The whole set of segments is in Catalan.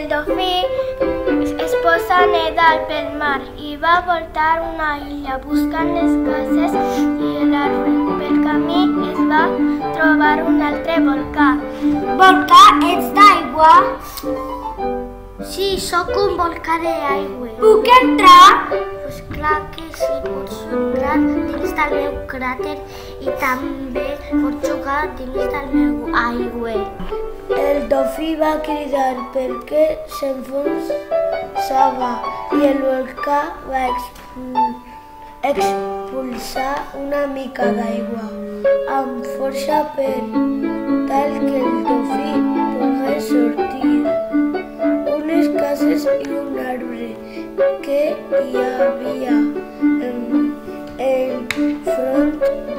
El dofí es posa a nedar pel mar i va voltar una illa buscant les cases i l'arbre. Pel camí es va trobar un altre volcà. Volcà, ets d'aigua? Sí, sóc un volcà d'aigua. Puc entrar? Pues clar que sí, pots entrar dins del meu cràter i també pots jugar dins del meu aigua. El dofí va cridar perquè s'enfonsava i el volcà va expulsar una mica d'aigua amb força per tal que el dofí pogués sortir. Unes cases i un arbre que hi havia enfront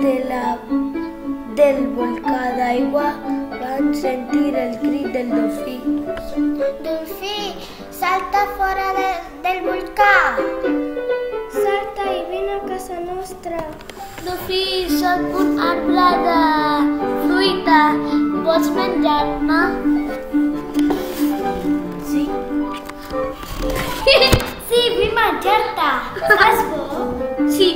del volcà d'aigua van sentir el crit del dofí. Dofí, salta fora del volcà! Salta i vine a casa nostra. Dofí, soc un arbre de fruita. Vols menjar-me? Sí. Sí, vull menjar-te. Estàs bo? Sí.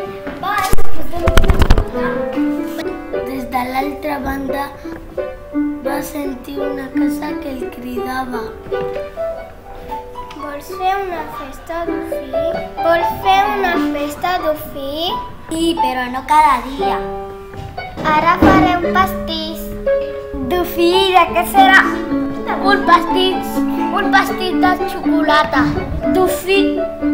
Des de l'altra banda va sentir una casa que el cridava. Vols fer una festa, Dofí? Vols fer una festa, Dofí? Sí, però no cada dia. Ara farem pastís. Dofí, de què serà? Un pastís de xocolata. Dofí,